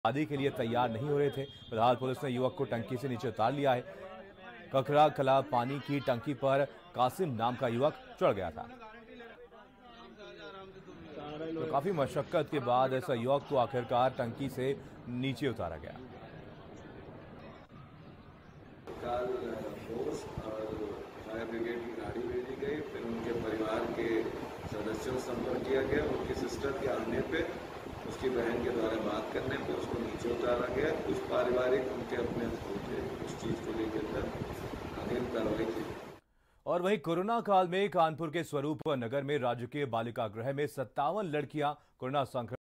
शादी के लिए तैयार नहीं हो रहे थे। फिलहाल पुलिस ने युवक को टंकी से नीचे उतार लिया है। ककरा कला पानी की टंकी पर कासिम नाम का युवक चढ़ गया था, तो काफी मशक्कत के बाद इस युवक को आखिरकार टंकी से नीचे उतारा गया। तत्काल फोर्स और फायर ब्रिगेड की गाड़ी भेजी गई, फिर उनके परिवार के सदस्यों से संपर्क किया गया। उनकी सिस्टर के आने पे, उसकी बहन के द्वारा बात करने पे उसको नीचे उतारा गया। कुछ पारिवारिक उनके अपने थे, उस चीज को लेकर अग्रिम कार्रवाई की। और वहीं कोरोना काल में कानपुर के स्वरूप नगर में राजकीय बालिका गृह में 57 लड़कियां कोरोना संक्रमण